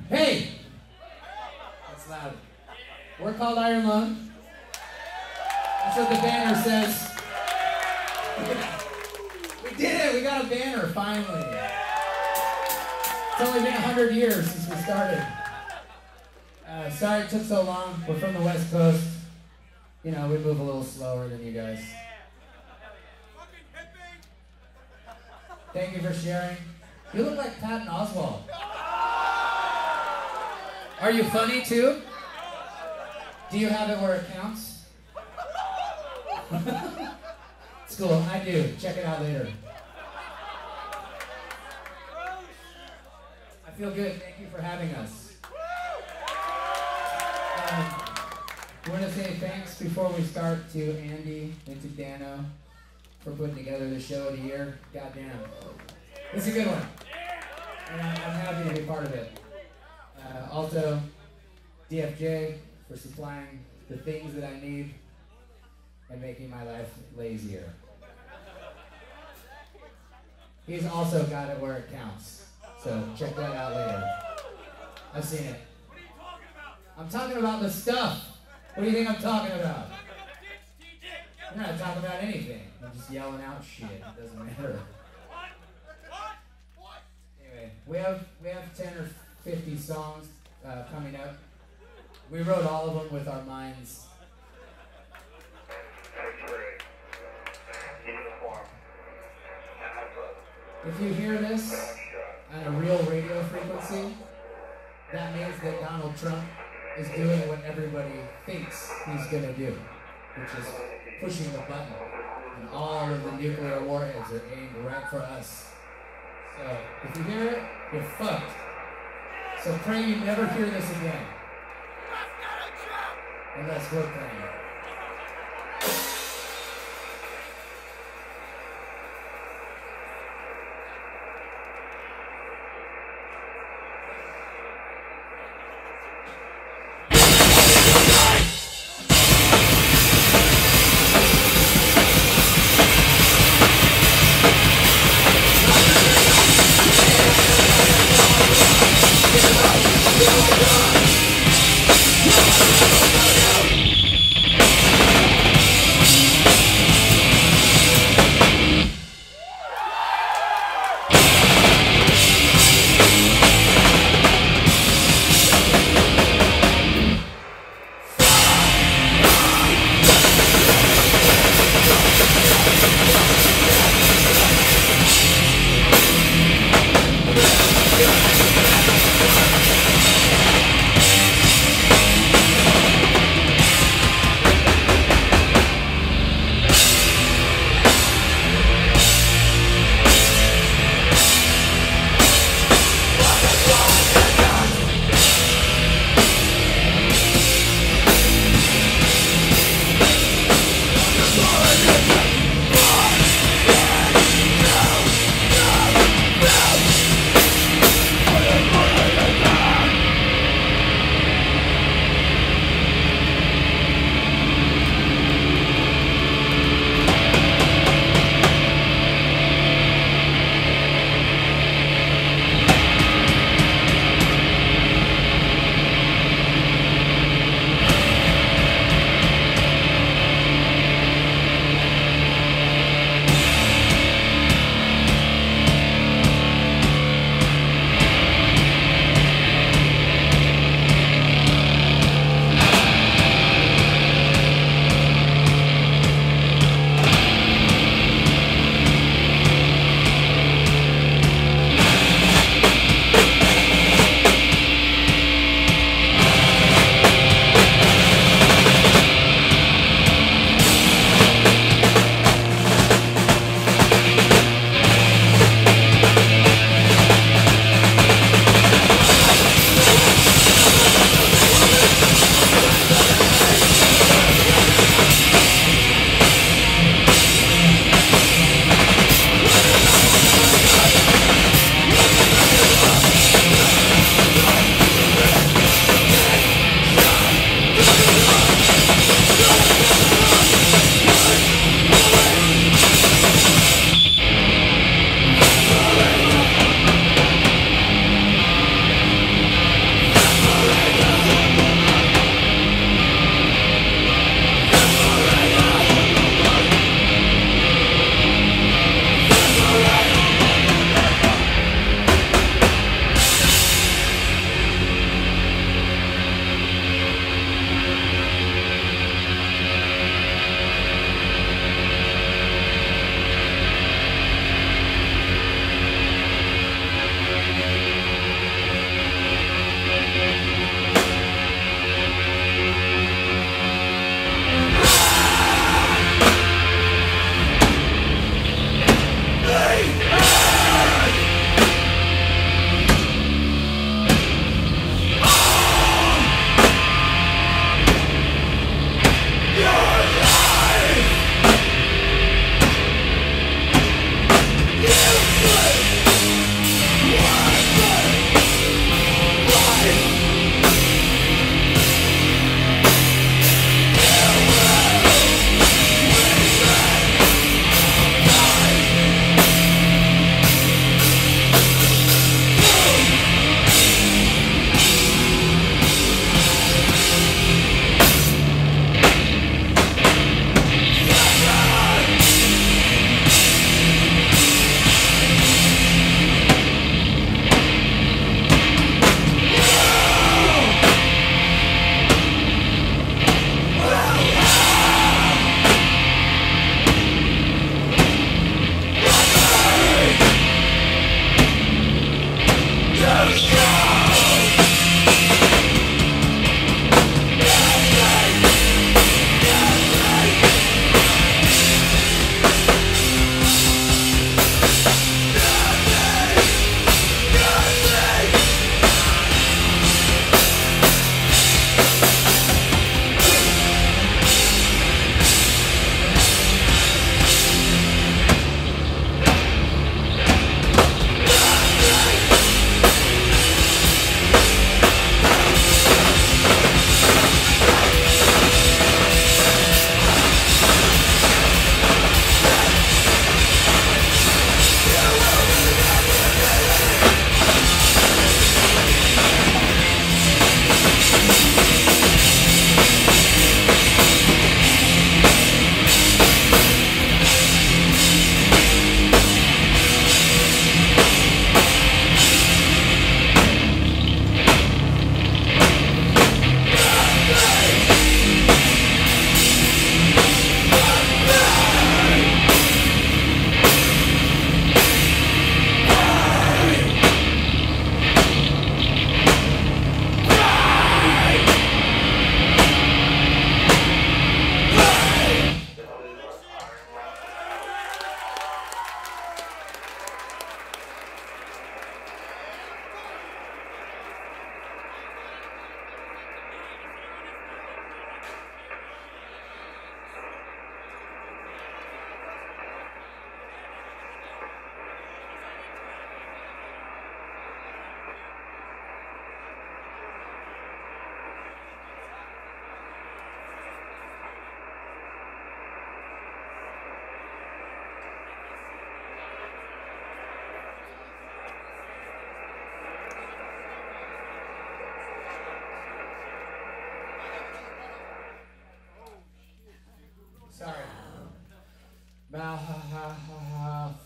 Hey! That's loud. We're called Iron Lung. That's what the banner says. We did it! We got a banner, finally. It's only been 100 years since we started. Sorry it took so long. We're from the West Coast. You know, we move a little slower than you guys. Thank you for sharing. You look like Patton Oswalt. Are you funny too? Do you have it where it counts? It's cool, I do. Check it out later. I feel good. Thank you for having us. I want to say thanks before we start to Andy and to Dano for putting together the show of the year. Goddamn. It's a good one. And I'm happy to be part of it. Also, DFJ for supplying the things that I need and making my life lazier. He's also got it where it counts. So check that out later. I've seen it. I'm talking about the stuff. What do you think I'm talking about? I'm not talking about anything. I'm just yelling out shit. It doesn't matter. Anyway, we have 10 or 50 songs coming up. We wrote all of them with our minds. If you hear this on a real radio frequency, that means that Donald Trump is doing what everybody thinks he's gonna do, which is pushing the button, and all of the nuclear warheads are aimed right for us. So, if you hear it, you're fucked. So pray you never hear this again. Unless we're playing it.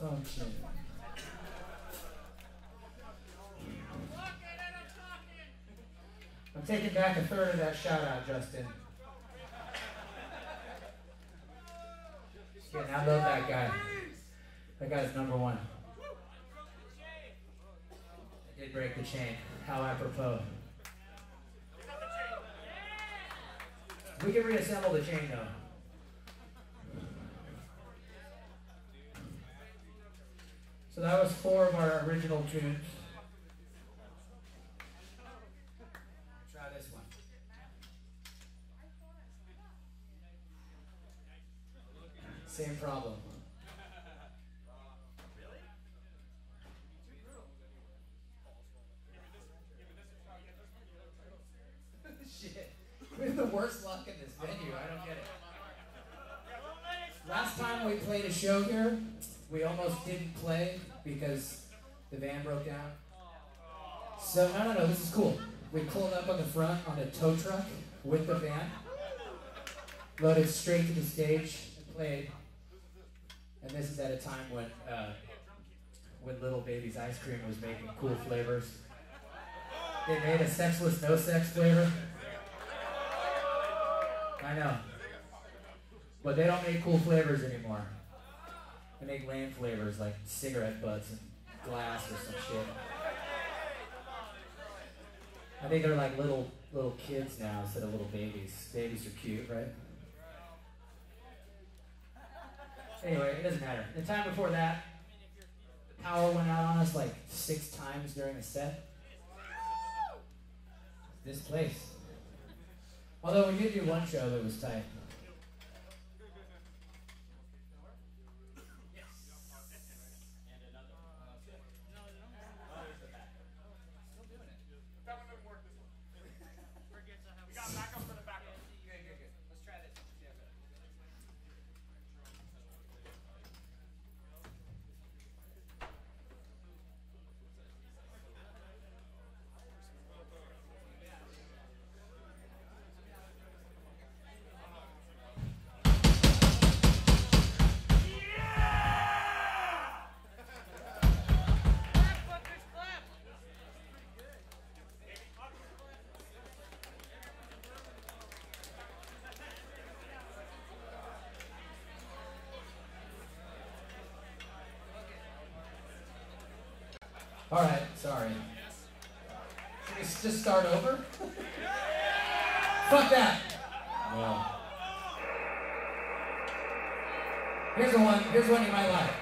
function. I'm taking back a third of that shout out, Justin. Yeah, I love that guy. That guy's number one. I did break the chain. How apropos. We can reassemble the chain though. So that was 4 of our original tunes. Try this one. Same problem. Shit. We have the worst luck in this venue. I don't get it. Last time we played a show here, we almost didn't play because the van broke down. So, no, this is cool. We pulled up on the front on a tow truck with the van, loaded straight to the stage, and played. And this is at a time when Little Baby's Ice Cream was making cool flavors. They made a sexless, no sex flavor. I know. But they don't make cool flavors anymore. They make lame flavors like cigarette butts and glass or some shit. I think they're like little kids now instead of little babies. Babies are cute, right? Anyway, it doesn't matter. The time before that, the power went out on us like 6 times during a set. This place. Although we did do one show that was tight. All right, sorry. Should we just start over? Fuck that. Well, here's one you might like.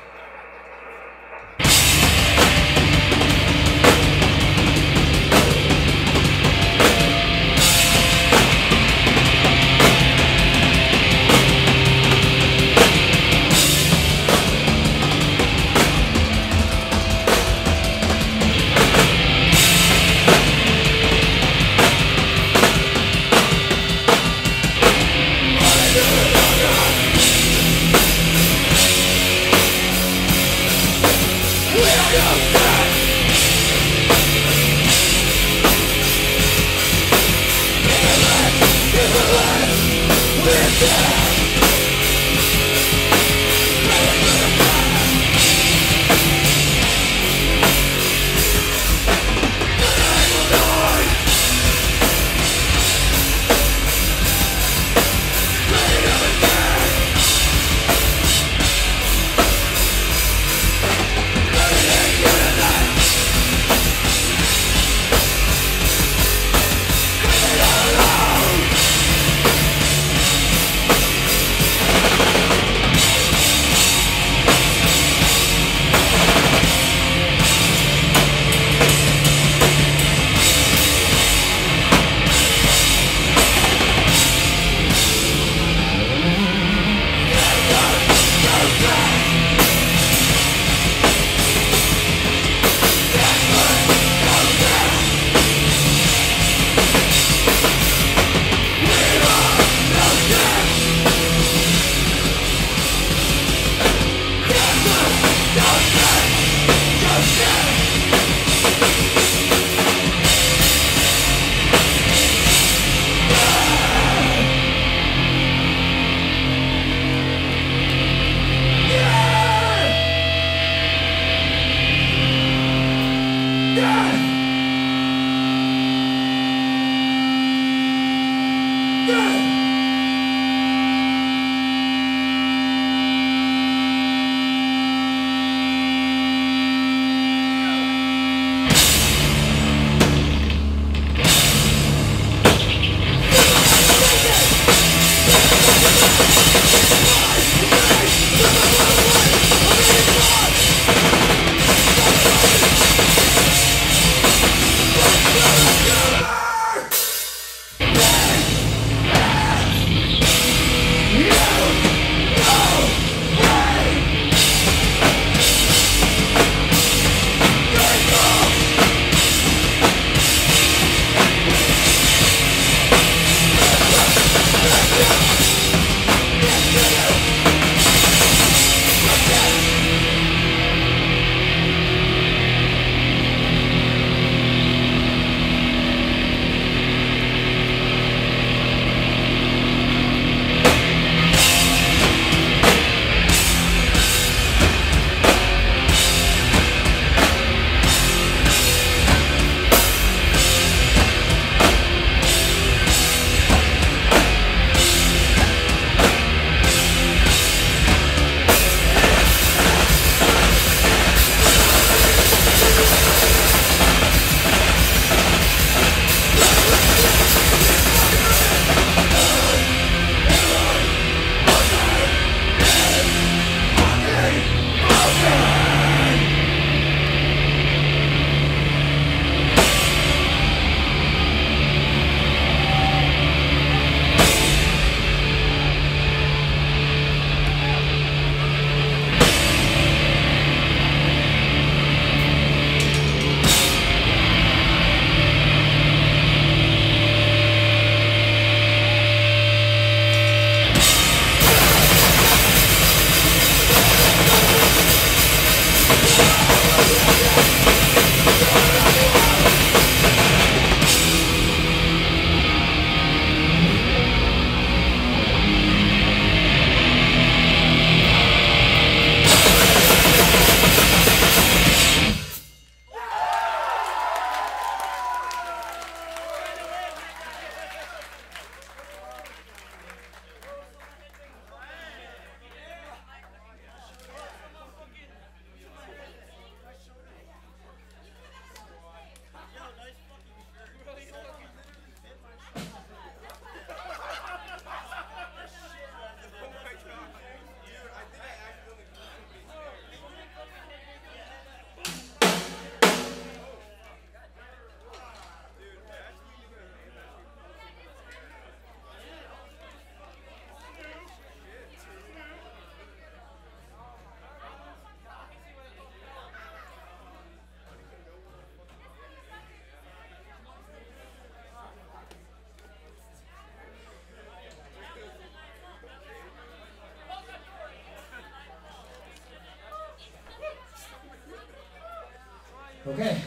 Okay.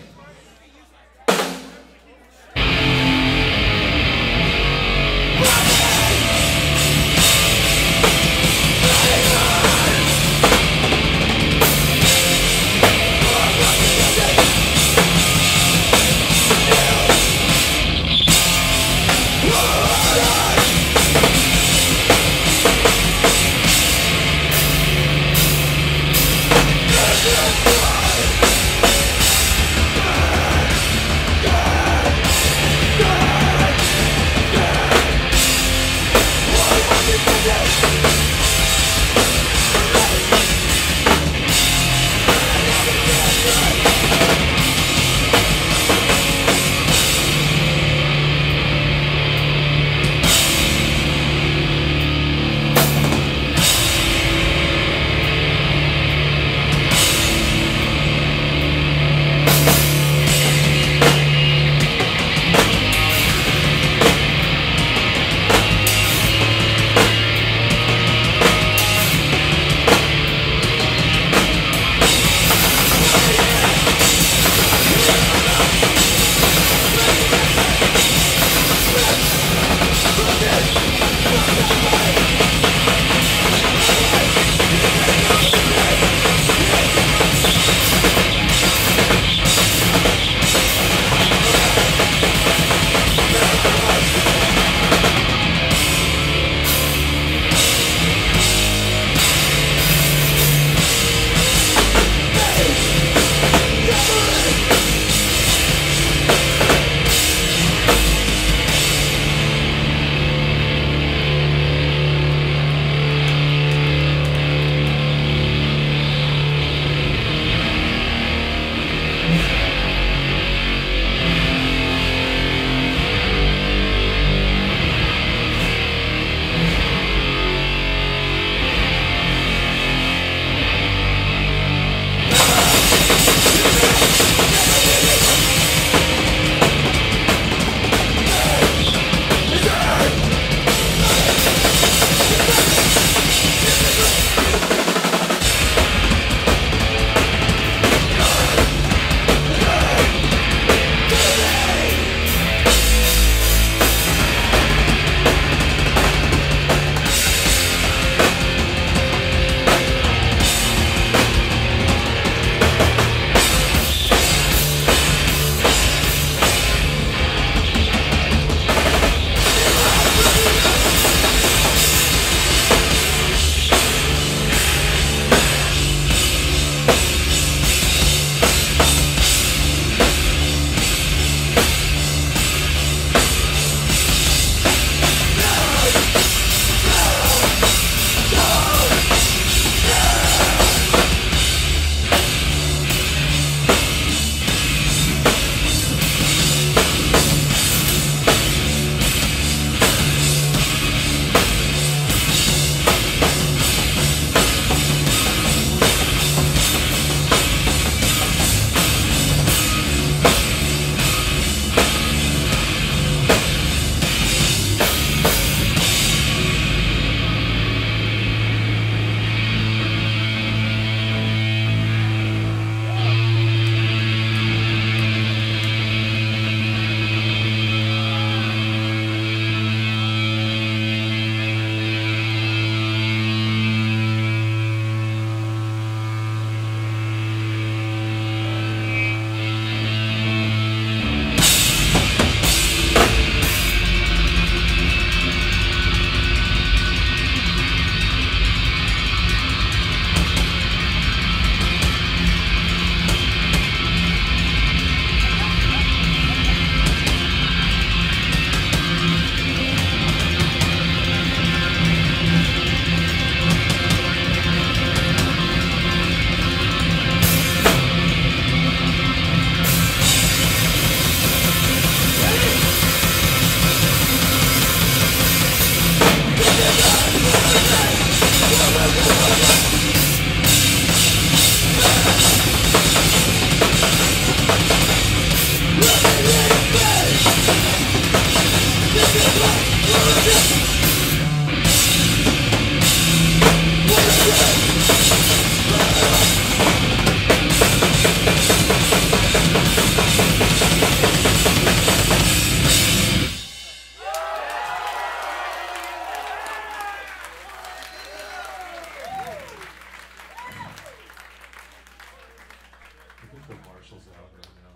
commercials out right now.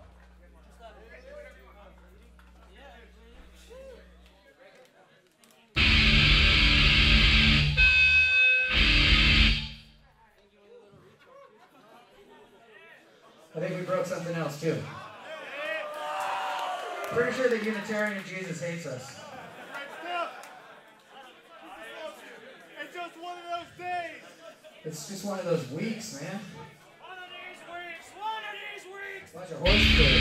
I think we broke something else too. Pretty sure the Unitarian Jesus hates us. It's just one of those days. It's just one of those weeks, man. One of these weeks. One of these weeks. Bunch of horse food.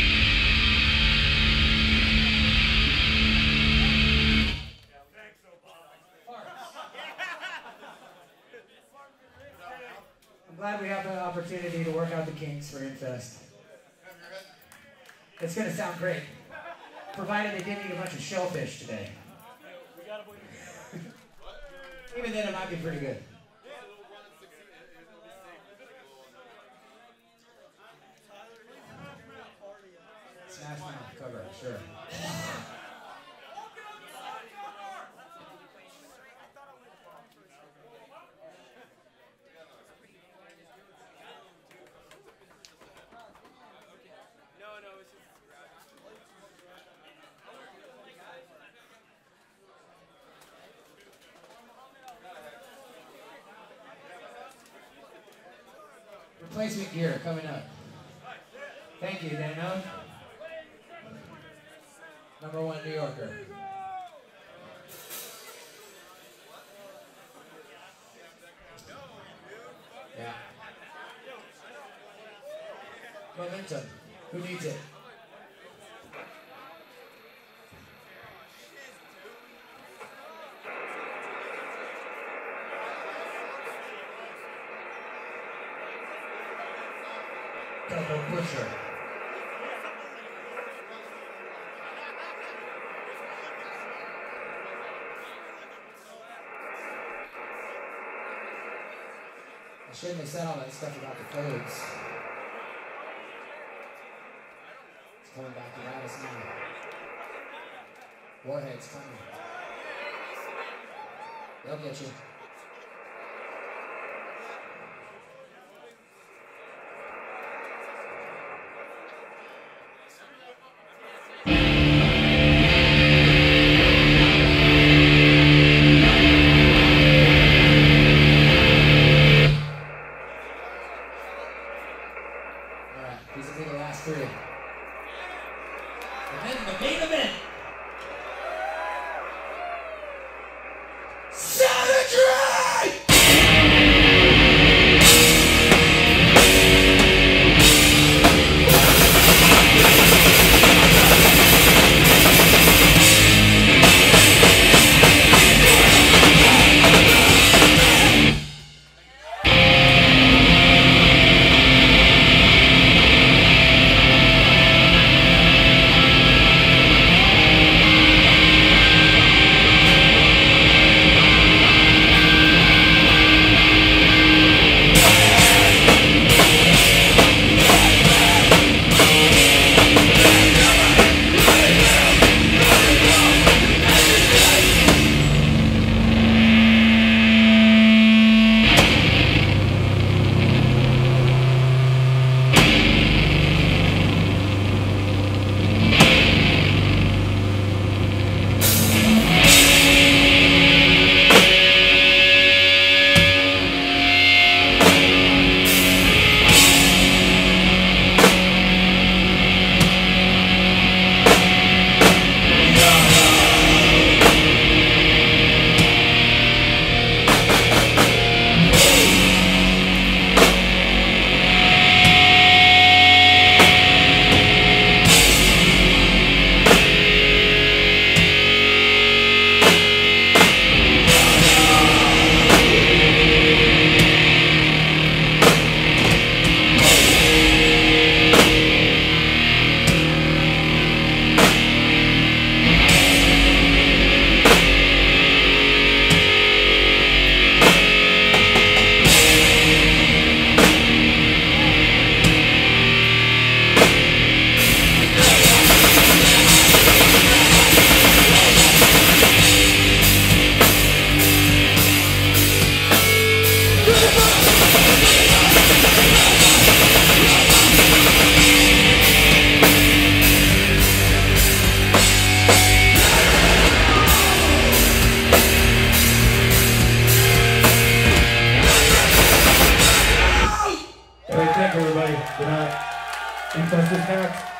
I'm glad we have the opportunity to work out the kinks for Infest. It's going to sound great, provided they didn't eat a bunch of shellfish today. Even then, it might be pretty good. Smash Mouth cover, sure. Replacement gear coming up. Thank you, Dano. #1 New Yorker. Yeah. Momentum. Who needs it? Double Butcher. I shouldn't have said all that stuff about the codes. It's coming back to bite us now. Warhead's coming. They'll get you. everybody. Good night. And Justice Tax.